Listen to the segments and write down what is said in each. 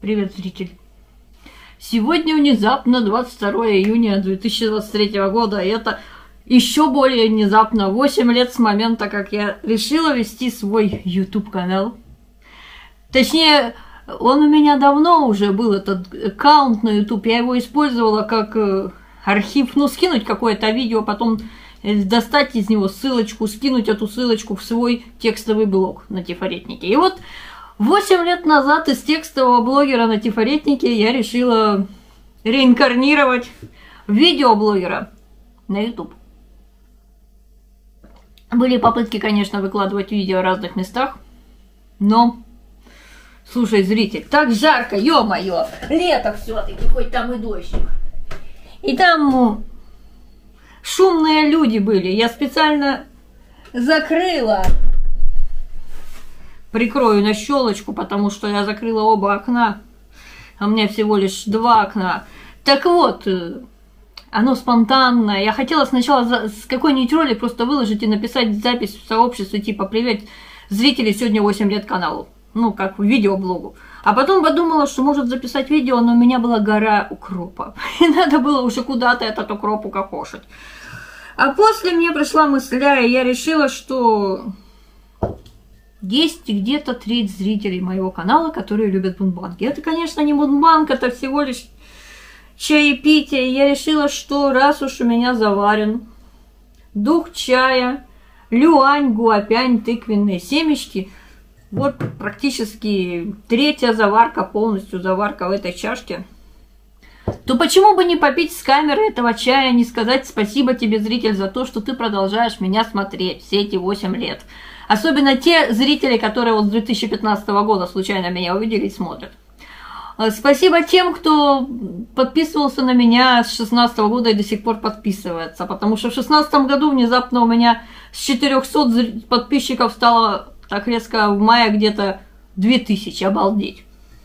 Привет, зритель. Сегодня внезапно 22 июня 2023 года, и это еще более внезапно 8 лет с момента, как я решила вести свой YouTube-канал. Точнее, он у меня давно уже был, этот аккаунт на YouTube, я его использовала как архив, ну, скинуть какое-то видео, потом достать из него ссылочку, скинуть эту ссылочку в свой текстовый блог на Тифаретнике. И вот 8 лет назад из текстового блогера на Тифаретнике я решила реинкарнировать в видеоблогера на YouTube. Были попытки, конечно, выкладывать видео в разных местах, но, слушай, зритель, так жарко, ё-моё, лето всё-таки, хоть там и дождик. И там шумные люди были, я специально закрыла. Прикрою на щелочку, потому что я закрыла оба окна, а у меня всего лишь 2 окна. Так вот, оно спонтанное. Я хотела сначала с какой-нибудь роли просто выложить и написать запись в сообществе, типа «Привет, зрители, сегодня 8 лет каналу». Ну, как в видеоблогу. А потом подумала, что может записать видео, но у меня была гора укропа. И надо было уже куда-то этот укроп укокошить. А после мне пришла мысль, и я решила, что есть где-то треть зрителей моего канала, которые любят мукбанги. Это, конечно, не мукбанг, это всего лишь чаепитие. Я решила, что раз уж у меня заварен дух чая, люань, гуапянь, тыквенные семечки, вот практически третья заварка, полностью заварка в этой чашке, то почему бы не попить с камеры этого чая, не сказать спасибо тебе, зритель, за то, что ты продолжаешь меня смотреть все эти 8 лет. Особенно те зрители, которые вот с 2015 года случайно меня увидели и смотрят. Спасибо тем, кто подписывался на меня с 2016 года и до сих пор подписывается. Потому что в 2016 году внезапно у меня с 400 подписчиков стало так резко в мае где-то 2000. Обалдеть.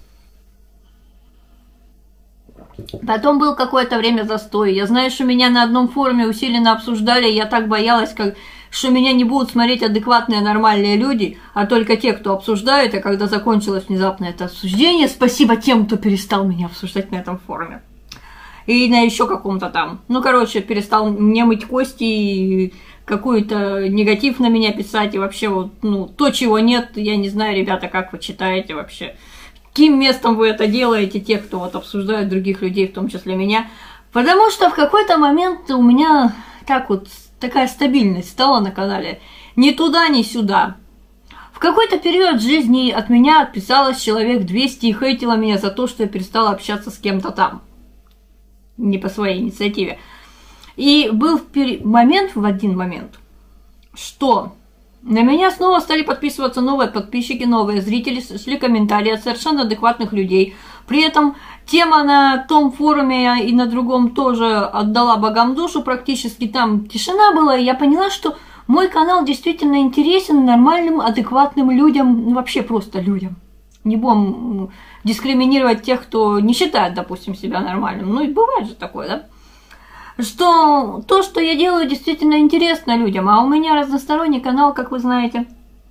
Потом был какое-то время застой. Я знаю, что меня на одном форуме усиленно обсуждали, я так боялась, что меня не будут смотреть адекватные, нормальные люди, а только те, кто обсуждают, и когда закончилось внезапно это обсуждение, спасибо тем, кто перестал меня обсуждать на этом форуме. И на еще каком-то там. Ну, короче, перестал мне мыть кости и какой-то негатив на меня писать, и вообще вот, ну, то, чего нет, я не знаю, ребята, как вы читаете вообще. Каким местом вы это делаете, те, кто вот обсуждают других людей, в том числе меня. Потому что в какой-то момент у меня так вот такая стабильность стала на канале. Ни туда, ни сюда. В какой-то период жизни от меня отписалось человек 200 и хейтило меня за то, что я перестала общаться с кем-то там. Не по своей инициативе. И был в один момент, что на меня снова стали подписываться новые подписчики, новые зрители, шли комментарии от совершенно адекватных людей. При этом тема на том форуме и на другом тоже отдала богам душу, практически там тишина была, и я поняла, что мой канал действительно интересен нормальным, адекватным людям, вообще просто людям. Не будем дискриминировать тех, кто не считает, допустим, себя нормальным. Ну и бывает же такое, да? Что то, что я делаю, действительно интересно людям, а у меня разносторонний канал, как вы знаете.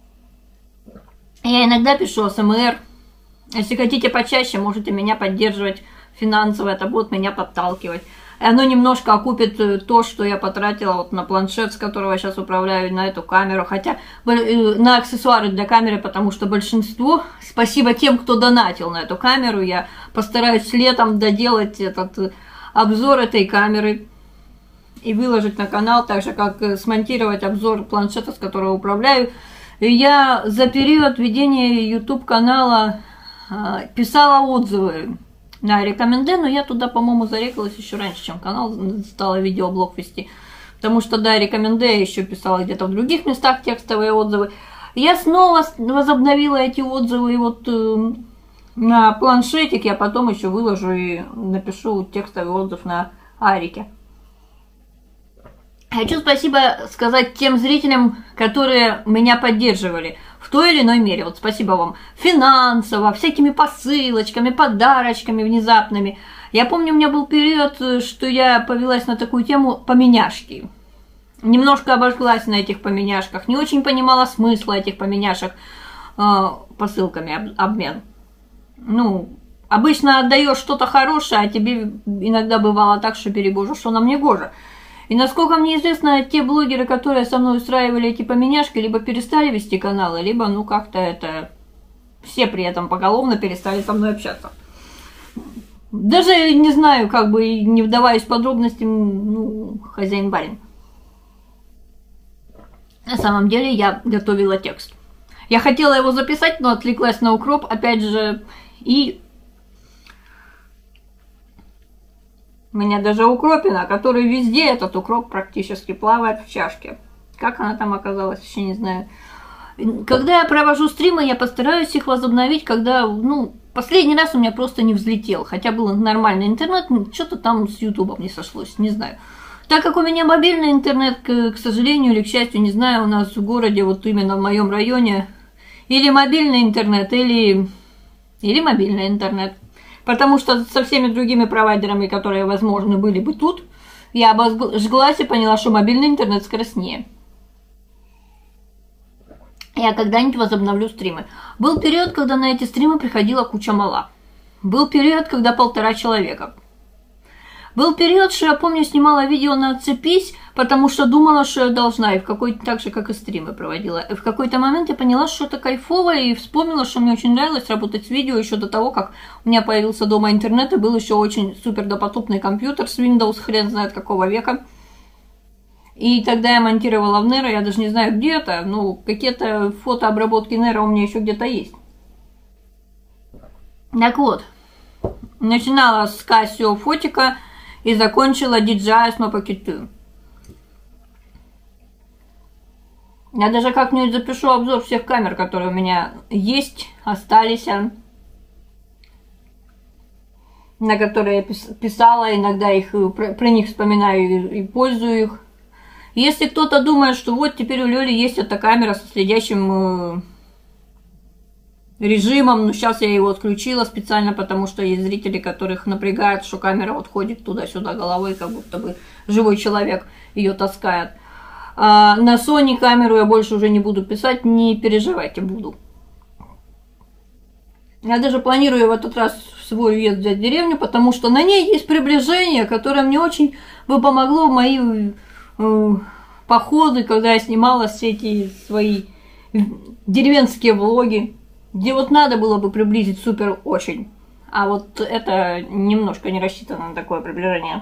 Я иногда пишу АСМР. Если хотите почаще, можете меня поддерживать финансово, это будет меня подталкивать. И оно немножко окупит то, что я потратила вот на планшет, с которого я сейчас управляю, на эту камеру. Хотя на аксессуары для камеры, потому что большинство, спасибо тем, кто донатил на эту камеру, я постараюсь летом доделать этот обзор этой камеры и выложить на канал, так же как смонтировать обзор планшета, с которого управляю. И я за период ведения YouTube канала писала отзывы на рекоменде, но я туда, по-моему, зарекалась еще раньше, чем канал стала видеоблог вести. Потому что, да, рекоменде я еще писала где-то в других местах текстовые отзывы. Я снова возобновила эти отзывы, и вот на планшетик я потом еще выложу и напишу текстовый отзыв на Арике. Хочу спасибо сказать тем зрителям, которые меня поддерживали в той или иной мере. Вот спасибо вам финансово, всякими посылочками, подарочками внезапными. Я помню, у меня был период, что я повелась на такую тему поменяшки. Немножко обожглась на этих поменяшках, не очень понимала смысла этих поменяшек посылками обмен. Ну, Обычно отдаешь что-то хорошее, а тебе иногда бывало так, что перебожу, что нам не гоже. И насколько мне известно, те блогеры, которые со мной устраивали эти поменяшки, либо перестали вести каналы, либо, ну, как-то это... Все при этом поголовно перестали со мной общаться. Даже не знаю, как бы, не вдаваясь в подробности, ну, хозяин-барин. На самом деле я готовила текст. Я хотела его записать, но отвлеклась на укроп, опять же, и... У меня даже укропина, который везде, этот укроп практически плавает в чашке. Как она там оказалась, еще не знаю. Когда я провожу стримы, я постараюсь их возобновить, когда, ну, последний раз у меня просто не взлетел. Хотя был нормальный интернет, что-то там с ютубом не сошлось, не знаю. Так как у меня мобильный интернет, к сожалению или к счастью, не знаю, у нас в городе, вот именно в моем районе, или мобильный интернет, или мобильный интернет. Потому что со всеми другими провайдерами, которые, возможно, были бы тут, я обожглась и поняла, что мобильный интернет скоростнее. Я когда-нибудь возобновлю стримы. Был период, когда на эти стримы приходила куча мала. Был период, когда 1,5 человека. Был период, что я помню, снимала видео на «Отцепись», потому что думала, что я должна, и в какой-то, так же, как и стримы проводила. И в какой-то момент я поняла, что это кайфово, и вспомнила, что мне очень нравилось работать с видео еще до того, как у меня появился дома интернет, и был еще очень супер допотопный компьютер с Windows, хрен знает какого века. И тогда я монтировала в Nero, я даже не знаю, где это, но какие-то фотообработки Nero у меня еще где-то есть. Так вот, начинала с Casio фотика и закончила DJI Osmo Pocket 2. Я даже как-нибудь запишу обзор всех камер, которые у меня есть, остались, на которые я писала, иногда их, про них вспоминаю и пользую их. Если кто-то думает, что вот теперь у Лёли есть эта камера со следящим режимом, но сейчас я его отключила специально, потому что есть зрители, которых напрягает, что камера вот ходит туда-сюда головой, как будто бы живой человек ее таскает. На Sony камеру я больше уже не буду писать, не переживайте, буду. Я даже планирую в этот раз свой уезд взять в деревню, потому что на ней есть приближение, которое мне очень бы помогло в мои походы, когда я снимала все эти свои деревенские влоги, где вот надо было бы приблизить супер очень. А вот это немножко не рассчитано на такое приближение.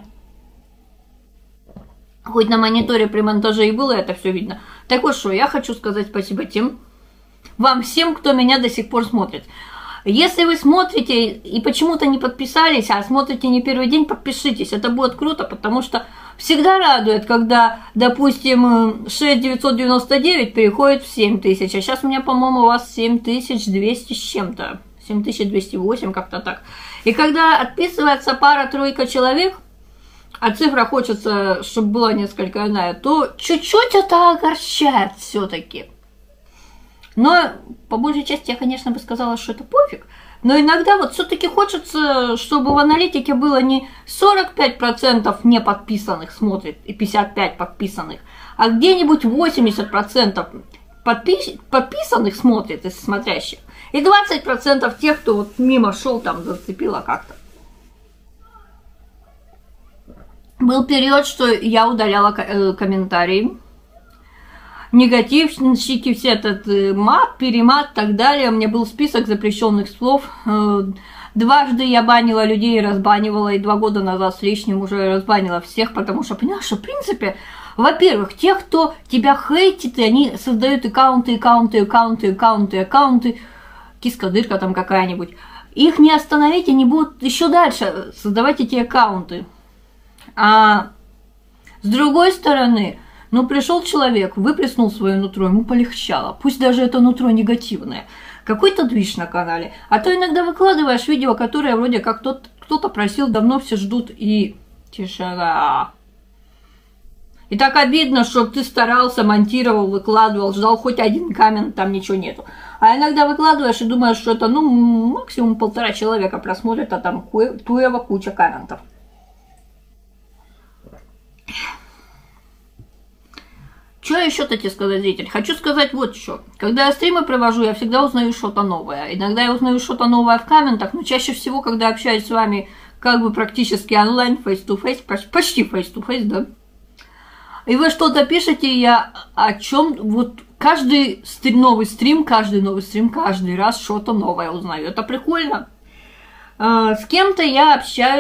Хоть на мониторе при монтаже и было это все видно. Так вот что, я хочу сказать спасибо вам всем, кто меня до сих пор смотрит. Если вы смотрите и почему-то не подписались, а смотрите не первый день, подпишитесь. Это будет круто, потому что всегда радует, когда, допустим, 6999 переходит в 7000. А сейчас у меня, по-моему, у вас 7200 с чем-то. 7208, как-то так. И когда отписывается пара-тройка человек, а цифра хочется, чтобы была несколько иная, то чуть-чуть это огорчает все-таки. Но по большей части я, конечно, бы сказала, что это пофиг. Но иногда вот все-таки хочется, чтобы в аналитике было не 45% не подписанных смотрит и 55% подписанных, а где-нибудь 80% подписанных смотрит из смотрящих. И 20% тех, кто вот мимо шел, там зацепило как-то. Был период, что я удаляла комментарии. Негативщики, все этот мат, перемат и так далее. У меня был список запрещенных слов. Дважды я банила людей и разбанивала, и 2 года назад с лишним уже разбанила всех, потому что поняла, что в принципе, во-первых, те, кто тебя хейтит, и они создают аккаунты, киска-дырка там какая-нибудь, их не остановить, они будут еще дальше создавать эти аккаунты. А с другой стороны, ну, пришел человек, выплеснул свое нутро, ему полегчало. Пусть даже это нутро негативное. Какой-то движ на канале. А то иногда выкладываешь видео, которое вроде как кто-то просил, давно все ждут, и тишина. И так обидно, что ты старался, монтировал, выкладывал, ждал хоть один коммент, там ничего нету. А иногда выкладываешь и думаешь, что это, ну, максимум 1,5 человека просмотрит, а там туева куча комментов. Что еще-то тебе сказать, зритель? Хочу сказать вот что. Когда я стримы провожу, я всегда узнаю что-то новое. Иногда я узнаю что-то новое в комментах, но чаще всего, когда общаюсь с вами как бы практически онлайн, face-to-face, почти face-to-face, да. И вы что-то пишете, я о чем вот каждый новый стрим, каждый раз что-то новое узнаю. Это прикольно. С кем-то я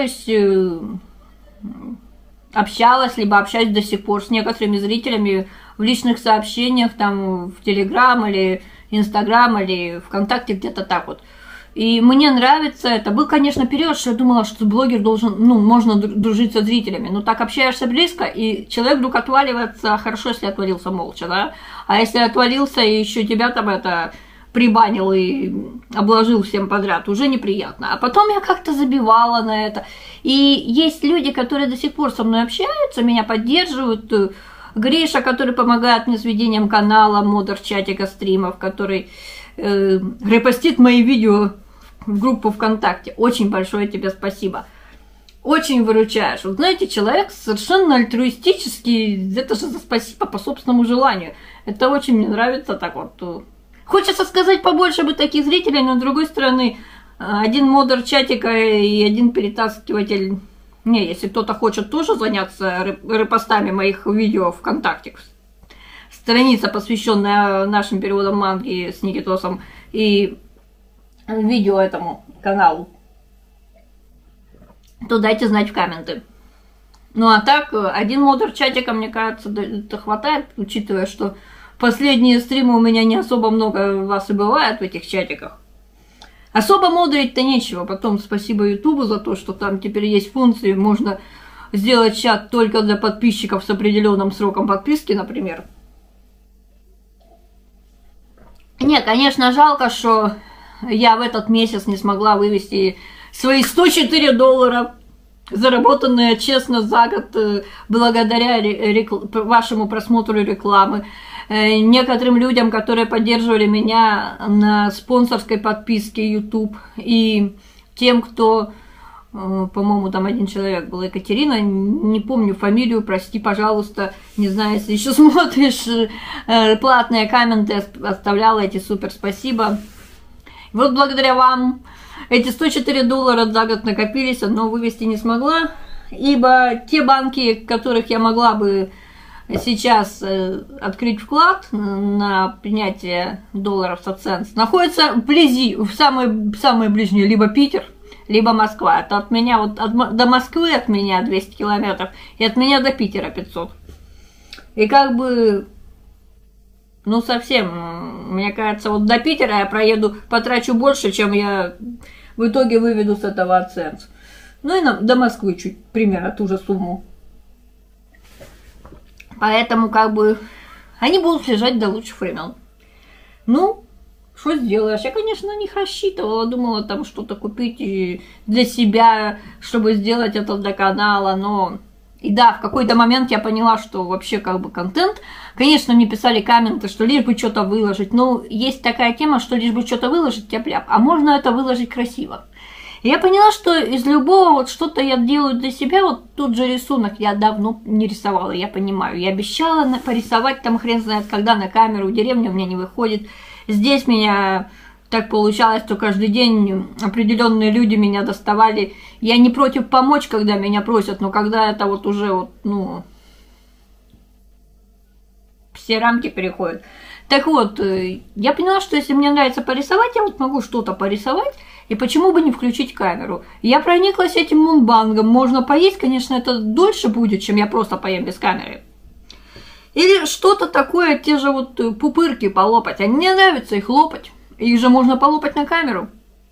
общалась, либо общаюсь до сих пор с некоторыми зрителями в личных сообщениях, там, в Телеграм или Инстаграм или ВКонтакте, где-то так вот. И мне нравится это. Был, конечно, период, что я думала, что блогер должен, можно дружить со зрителями. Но так общаешься близко, и человек вдруг отваливается, хорошо, если отвалился молча, да? А если отвалился, и еще тебя там это прибанил и обложил всем подряд, уже неприятно. А потом я как-то забивала на это. И есть люди, которые до сих пор со мной общаются, меня поддерживают. Гриша, который помогает мне с ведением канала, модер чатика стримов, который репостит мои видео в группу ВКонтакте. Очень большое тебе спасибо. Очень выручаешь. Вот знаете, человек совершенно альтруистический, это же за спасибо по собственному желанию. Это очень мне нравится так вот. Хочется сказать побольше бы таких зрителей, но с другой стороны, один модер чатика и один перетаскиватель. Не, если кто-то хочет тоже заняться репостами моих видео ВКонтакте, страница, посвященная нашим переводам манги с Никитосом, и видео этому каналу, то дайте знать в комменты. Ну а так, один модер чатика, мне кажется, это хватает, учитывая, что последние стримы у меня не особо много вас и бывает в этих чатиках. Особо мудрить-то нечего. Потом спасибо Ютубу за то, что там теперь есть функции. Можно сделать чат только для подписчиков с определенным сроком подписки, например. Не, конечно, жалко, что я в этот месяц не смогла вывести свои $104, заработанные честно за год благодаря вашему просмотру рекламы. Некоторым людям, которые поддерживали меня на спонсорской подписке YouTube, и тем, кто, по-моему, там один человек был, Екатерина, не помню фамилию, прости, пожалуйста, не знаю, если еще смотришь, платные комменты оставляла, эти супер спасибо. Вот благодаря вам эти $104 за год накопились, но вывести не смогла, ибо те банки, в которых я могла бы сейчас открыть вклад на принятие долларов со цент, находится вблизи, в самой ближней, либо Питер, либо Москва. Это от меня, вот до Москвы от меня 200 километров, и от меня до Питера 500. И как бы, ну совсем, мне кажется, вот до Питера я потрачу больше, чем я в итоге выведу с этого цент. Ну и до Москвы чуть примерно ту же сумму. Поэтому, как бы, они будут лежать до лучших времен. Ну, что сделаешь? Я, конечно, на них рассчитывала, думала там что-то купить для себя, чтобы сделать это для канала, но... И да, в какой-то момент я поняла, что вообще, как бы, контент... Конечно, мне писали комменты, что лишь бы что-то выложить, но есть такая тема, что лишь бы что-то выложить, тяп-ляп, а можно это выложить красиво. И я поняла, что из любого вот что-то я делаю для себя, вот тот же рисунок я давно не рисовала, я понимаю. Я обещала порисовать там хрен знает когда на камеру, деревня у меня не выходит. Здесь меня так получалось, что каждый день определенные люди меня доставали. Я не против помочь, когда меня просят, но когда это вот уже вот, ну, все рамки переходят. Так вот, я поняла, что если мне нравится порисовать, я вот могу что-то порисовать, и почему бы не включить камеру? Я прониклась этим мунбангом. Можно поесть, конечно, это дольше будет, чем я просто поем без камеры. Или что-то такое, те же вот пупырки полопать. А мне нравится их лопать. Их же можно полопать на камеру.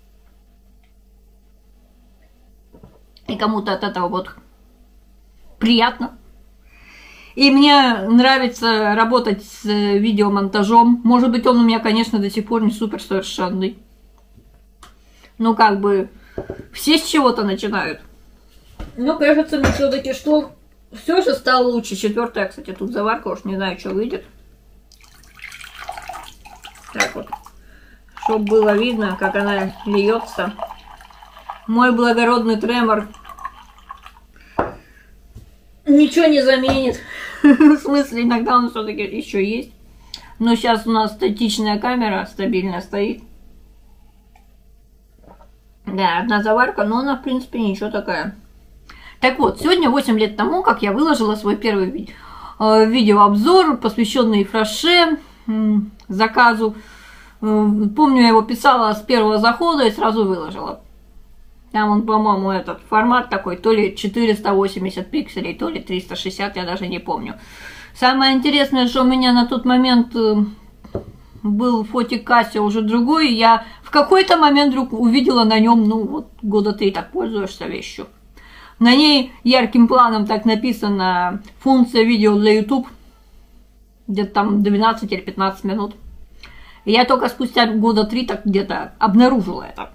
И кому-то от этого вот приятно. И мне нравится работать с видеомонтажом. Может быть, он у меня, конечно, до сих пор не супер совершенный. Ну, как бы, все с чего-то начинают. Но кажется мне все-таки, что все же стало лучше. Четвертая, кстати, тут заварка, уж не знаю, что выйдет. Так вот, чтобы было видно, как она льется. Мой благородный тремор ничего не заменит. В смысле, иногда он все-таки еще есть. Но сейчас у нас статичная камера стабильно стоит. Да, одна заварка, но она, в принципе, ничего такая. Так вот, сегодня 8 лет тому, как я выложила свой первый видеообзор, посвященный Фраше, заказу. Помню, я его писала с первого захода и сразу выложила. Там он, по-моему, этот формат такой, то ли 480 пикселей, то ли 360, я даже не помню. Самое интересное, что у меня на тот момент был фотик Кася уже другой, я в какой-то момент вдруг увидела на нем, ну вот года 3 так пользуешься вещью. На ней ярким планом так написано функция видео для YouTube, где-то там 12 или 15 минут. И я только спустя года 3 так где-то обнаружила это.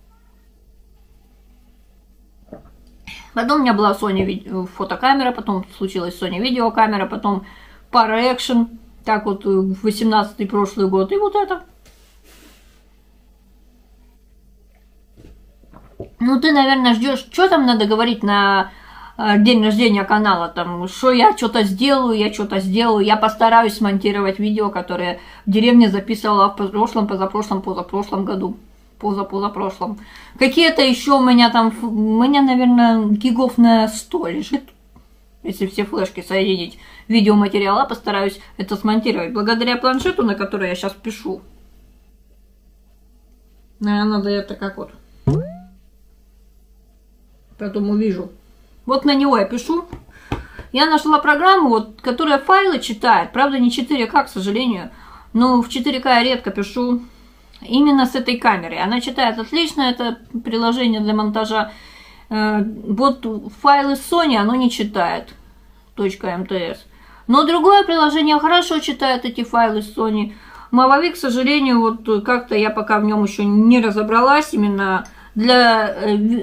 Потом у меня была Sony фотокамера, потом случилась Sony видеокамера, потом пара экшен, так вот в 18-й прошлый год, и вот это. Ну ты, наверное, ждешь, что там надо говорить на день рождения канала, там, что я что-то сделаю, я постараюсь смонтировать видео, которое в деревне записывала в прошлом, позапрошлом году. Позапрошлом. Какие-то еще у меня там, наверное, гигов на 100 лежит. Если все флешки соединить видеоматериала, постараюсь это смонтировать. Благодаря планшету, на который я сейчас пишу. Наверное, надо это как вот. Потом увижу. Вот на него я пишу. Я нашла программу, вот, которая файлы читает. Правда, не 4К, к сожалению. Но в 4К я редко пишу. Именно с этой камерой. Она читает отлично, это приложение для монтажа. Вот файлы Sony оно не читает. .mts. Но другое приложение хорошо читает эти файлы Sony. Movavi, к сожалению, вот как-то я пока в нем еще не разобралась. Именно для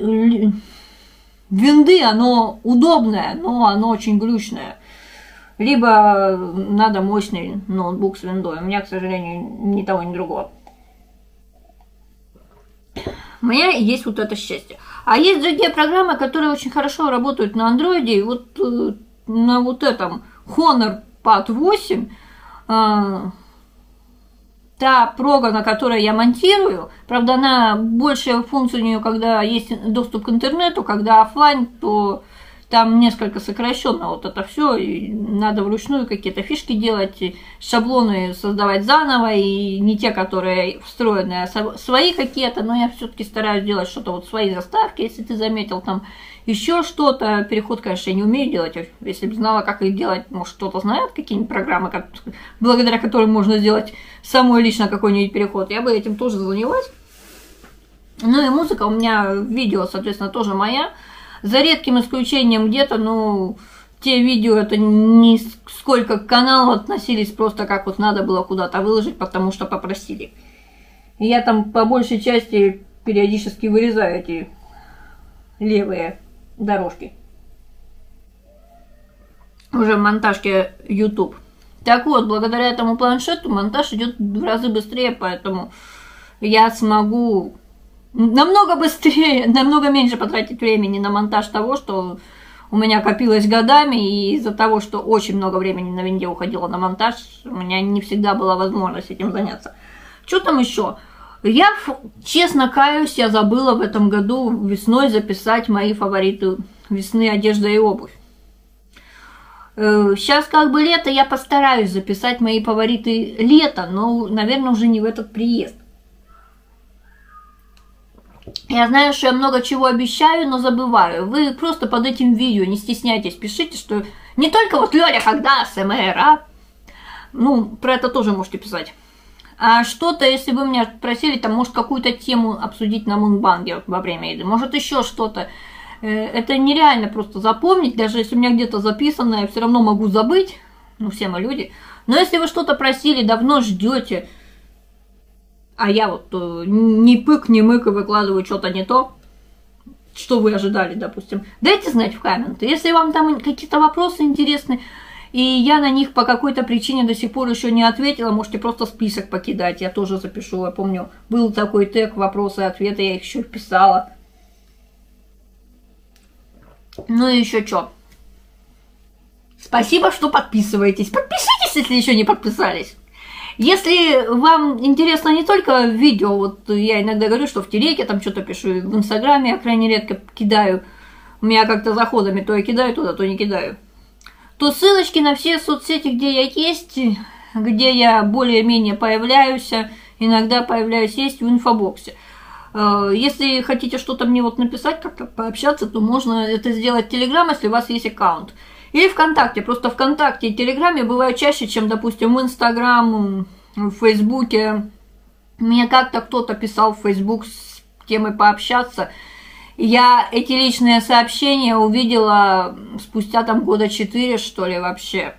винды оно удобное, но оно очень глючное. Либо надо мощный ноутбук с виндой. У меня, к сожалению, ни того, ни другого. У меня есть вот это счастье. А есть другие программы, которые очень хорошо работают на андроиде. И вот на вот этом Honor Pad 8 та прога, на которой я монтирую, правда, она больше функций у нее, когда есть доступ к интернету, когда офлайн, то там несколько сокращенно вот это все, и надо вручную какие-то фишки делать, шаблоны создавать заново, и не те, которые встроенные, а свои какие-то, но я все-таки стараюсь делать что-то, вот свои заставки, если ты заметил, там еще что-то. Переход, конечно, я не умею делать, если бы знала, как их делать, может, кто-то знает, какие-нибудь программы, благодаря которым можно сделать самой лично какой-нибудь переход, я бы этим тоже занялась. Ну и музыка у меня, видео, соответственно, тоже моя. За редким исключением где-то, ну, те видео это не сколько к каналу относились, просто как вот надо было куда-то выложить, потому что попросили. И я там по большей части периодически вырезаю эти левые дорожки. Уже в монтажке YouTube. Так вот, благодаря этому планшету монтаж идет в разы быстрее, поэтому я смогу намного быстрее, намного меньше потратить времени на монтаж того, что у меня копилось годами, и из-за того, что очень много времени на винде уходило на монтаж, у меня не всегда была возможность этим заняться. Что там еще? Я, честно каюсь, я забыла в этом году весной записать мои фавориты весны, одежда и обувь. Сейчас как бы лето, я постараюсь записать мои фавориты лета, но, наверное, уже не в этот приезд. Я знаю, что я много чего обещаю, но забываю. Вы просто под этим видео не стесняйтесь, пишите, что не только вот Лёля, когда СМР, а? Ну, про это тоже можете писать. А что-то, если вы меня просили, там, может, какую-то тему обсудить на Мунбанге во время еды, может, еще что-то. Это нереально просто запомнить, даже если у меня где-то записано, я все равно могу забыть. Ну, все мы люди. Но если вы что-то просили, давно ждете, а я вот ни пык, ни мык и выкладываю что-то не то, что вы ожидали, допустим, дайте знать в комменты. Если вам там какие-то вопросы интересны, и я на них по какой-то причине до сих пор еще не ответила, можете просто список покидать, я тоже запишу. Я помню, был такой тег вопросы и ответы, я их еще писала. Ну и еще что? Спасибо, что подписываетесь. Подпишитесь, если еще не подписались. Если вам интересно не только видео, вот я иногда говорю, что в телеге там что-то пишу, в инстаграме я крайне редко кидаю, у меня как-то заходами то я кидаю туда, то не кидаю, то ссылочки на все соцсети, где я есть, где я более-менее появляюсь, иногда появляюсь, есть в инфобоксе. Если хотите что-то мне вот написать, как-то пообщаться, то можно это сделать в Телеграм, если у вас есть аккаунт. Или ВКонтакте. Просто ВКонтакте и Телеграме бывают чаще, чем, допустим, в Инстаграм, в Фейсбуке. Мне как-то кто-то писал в Фейсбук с темой пообщаться. Я эти личные сообщения увидела спустя там года 4, что ли, вообще.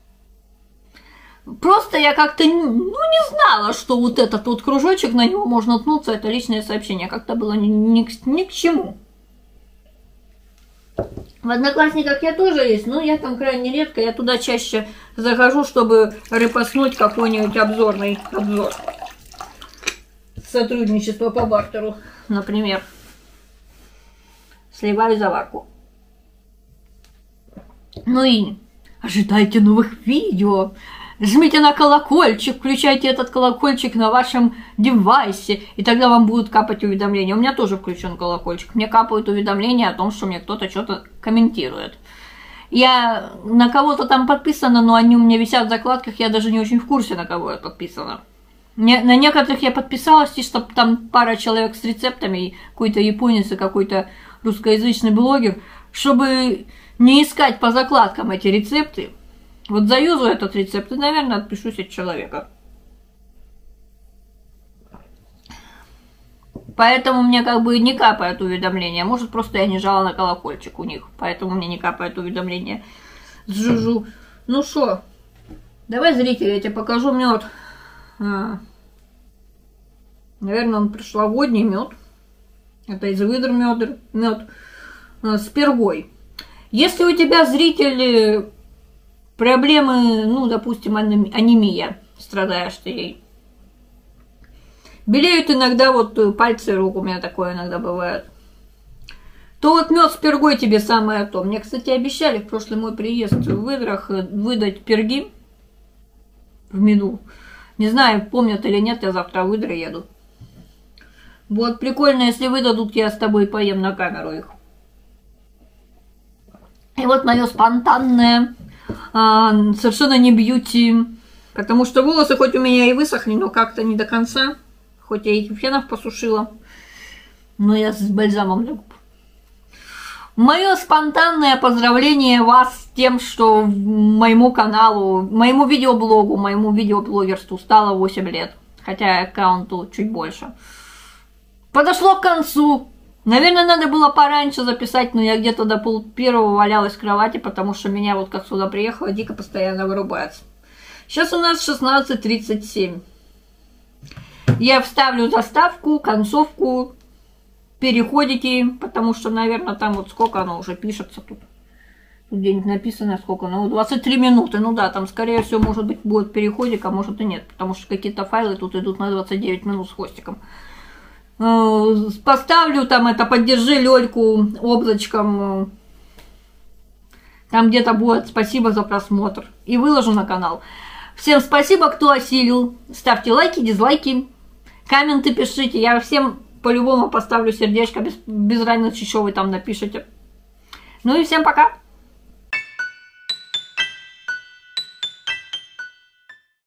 Просто я как-то, не знала, что вот этот вот кружочек, на него можно ткнуться, это личное сообщение. Как-то было ни к чему. В Одноклассниках я тоже есть, но я там крайне редко, я туда чаще захожу, чтобы репостнуть какой-нибудь обзорный обзор. Сотрудничество по бартеру, например. Сливаю заварку. Ну и ожидайте новых видео. Жмите на колокольчик, включайте этот колокольчик на вашем девайсе, и тогда вам будут капать уведомления. У меня тоже включен колокольчик. Мне капают уведомления о том, что мне кто-то что-то комментирует. Я на кого-то там подписана, но они у меня висят в закладках, я даже не очень в курсе, на кого я подписана. На некоторых я подписалась, и чтобы там пара человек с рецептами, какой-то японец и какой-то русскоязычный блогер, чтобы не искать по закладкам эти рецепты. Вот заюзу этот рецепт и, наверное, отпишусь от человека. Поэтому мне как бы не капает уведомления. Может, просто я не жала на колокольчик у них. Поэтому мне не капает уведомления. Жужу. Ну что, давай, зрители, я тебе покажу мед. Наверное, он прошлогодний мед. Это из выдр мед с пергой. Если у тебя, зрители, проблемы, ну, допустим, анемия, страдаешь ты ей. Белеют иногда вот пальцы рук, у меня такое иногда бывает. То вот мед с пергой тебе самое то. Мне, кстати, обещали в прошлый мой приезд в Выдрах выдать перги в меду. Не знаю, помнят или нет, я завтра в Выдры еду. Вот прикольно, если выдадут, я с тобой поем на камеру их. И вот мое спонтанное, совершенно не бьюти, потому что волосы хоть у меня и высохли, но как-то не до конца. Хоть я их фенов посушила, но я с бальзамом для губ. Мое спонтанное поздравление вас с тем, что моему каналу, моему видеоблогу, моему видеоблогерству стало 8 лет. Хотя аккаунту чуть больше. Подошло к концу. Наверное, надо было пораньше записать, но я где-то до 1:30 валялась в кровати, потому что меня вот как сюда приехала, дико постоянно вырубается. Сейчас у нас 16:37. Я вставлю заставку, концовку, переходите, потому что, наверное, там вот сколько оно уже пишется тут. Тут где-нибудь написано сколько, ну 23 минуты, ну да, там скорее всего может быть будет переходик, а может и нет, потому что какие-то файлы тут идут на 29 минут с хвостиком. Поставлю там это, поддержи Лёльку облачком, там где-то будет, спасибо за просмотр, и выложу на канал. Всем спасибо, кто осилил, ставьте лайки, дизлайки, комменты пишите, я всем по-любому поставлю сердечко, без разницы, что вы там напишите. Ну и всем пока!